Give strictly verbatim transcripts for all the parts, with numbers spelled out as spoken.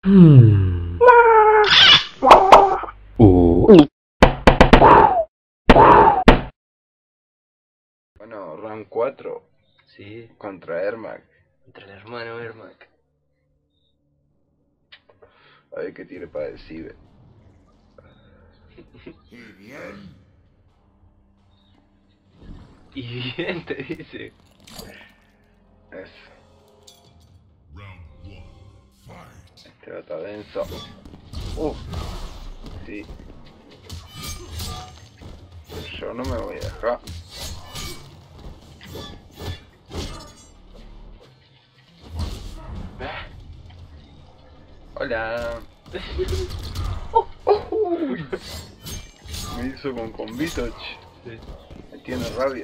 Hmm. Uh. Bueno, round cuatro. Sí, Contra Ermac. contra el hermano Ermac. A ver qué tiene para decir. Y bien. Y bien te dice. Eso. Round one. Fight. Este va a estar denso. Uf. Sí. Yo no me voy a dejar. Hola. Oh, oh, uy. Me hizo con combito, ch. Sí. Me tiene rabia.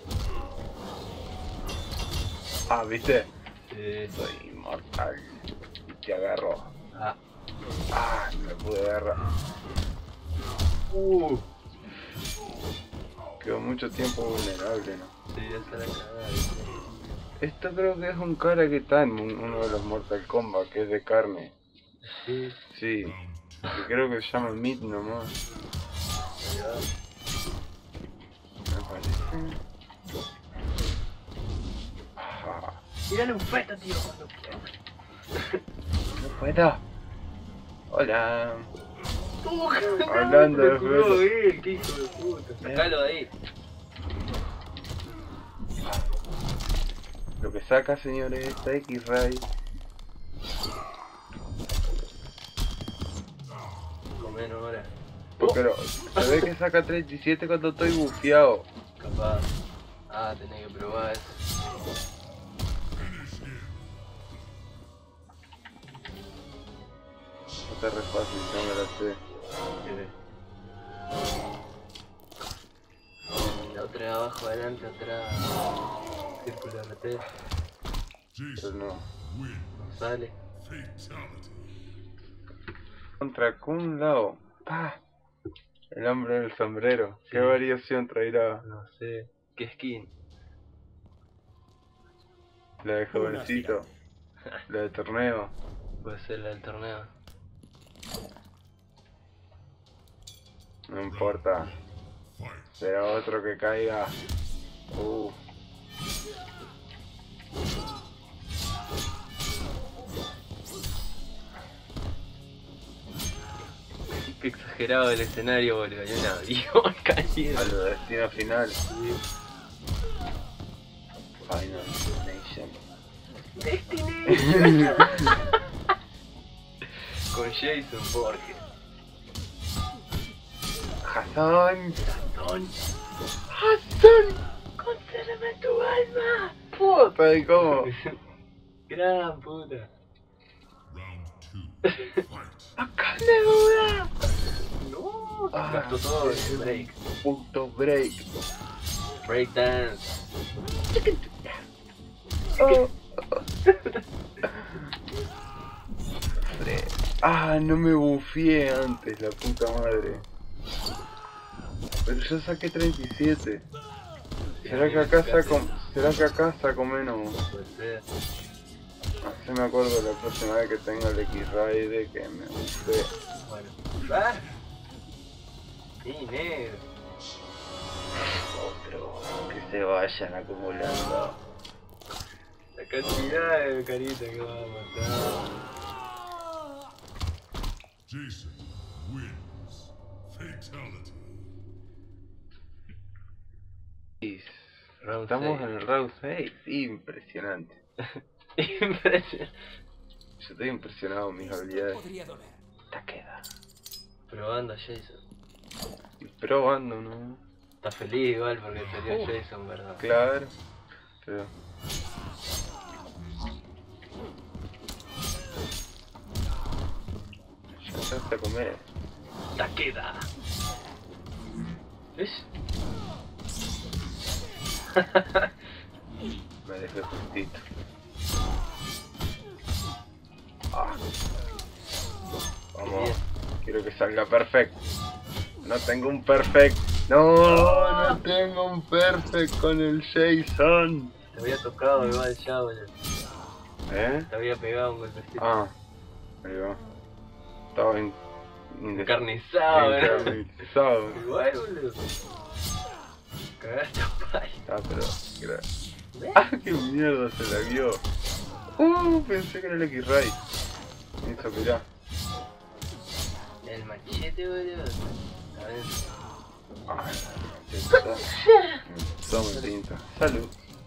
Ah, ¿viste? Sí. Soy inmortal. Y te agarro. Ah. Ah, no me pude agarrar. Uh. Quedó mucho tiempo vulnerable, ¿no? Sí, esa la cagada. Esto creo que es un cara que está en un- uno de los Mortal Kombat, que es de carne. Sí. Sí. Que creo que se llama Meat nomás. Ahí va. Me parece. Ah, Tírale un feto, tío, cuando no puedo. Hola. Uh, Hablando de me curó feto. él, qué hijo de puta. Sacalo de ahí. Lo que saca, señores, esta X-Ray. Con menos ahora. Pero se ve que saca treinta y siete cuando estoy bufeado. Capaz. Ah, tenés que probar eso. No está re fácil, no me la sé. La otra de abajo, adelante, atrás. Círculo R T. Pero no. No sale. Contra Kun Lao. Ah, el hombre del sombrero. Sí. ¿Qué variación traerá? No sé. ¿Qué skin? La de jovencito. La de torneo. Puede ser la del torneo. No importa. Será otro que caiga. Uh. Qué exagerado el escenario, boludo. Hay un avión cayendo. A lo de destino final. Final Destination. Destination. Con Jason Borges. Hassan. Hassan. Hassan. Concédeme tu alma. Puta, ¿y cómo? Gran puta. Acá le duda. No. Ah, Gastó todo sí. el break. Punto break. Break dance. Oh. Ah, no me bufié antes, la puta madre. Pero yo saqué treinta y siete. ¿Será que acá saco, será que acá saco menos? Puede ser. Así me acuerdo la próxima vez que tenga el X-Ray de que me bufé. Bueno. ¿Va? Sí, negro. Otro. Que se vayan acumulando. La cantidad de carita que va a matar. Jason wins. Fatality. Round Estamos seis. en el round seis. Impresionante. Impresionante. Yo estoy impresionado con mis habilidades. Podría doler. Taqueda. Probando a Jason. Probando, ¿no? Está feliz igual porque salió Jason, ¿verdad? Claro. Pero... ya empezaste a comer. Takeda. ¿Ves? Me dejé justito. Ah. Vamos. Quiero que salga perfecto. No tengo un perfect. No, no tengo un perfect con el Jason. Te había tocado igual ya, boludo. ¿Eh? Te había pegado un golpecito. Ah. Ahí va. Estaba en... en- Encarnizado, ¿no? encarnizado. Igual, boludo. Cagaste a palo. Ah, pero... gra- ¡Ah, qué mierda se la vio! Uh, pensé que era el X-Ray. Eso, mirá. El machete, boludo. A ver. Ay, está. Toma tinta. Salud.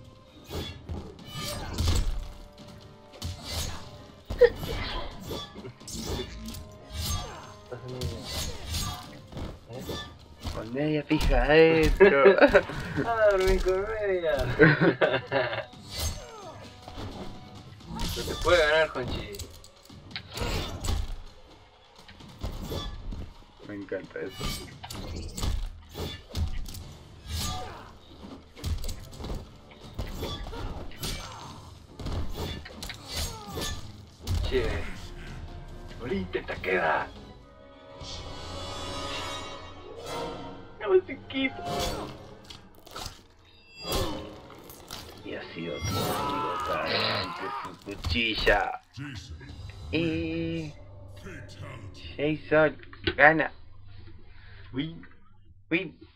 Con media fija adentro. Ah, dormí con media. No te puede ganar, Conchi. Me encanta eso. Che. Ahorita te queda. No se quita. Y ha sido todo ante su cuchilla. Jason, Y... fatality. Jason gana. Uy. Uy.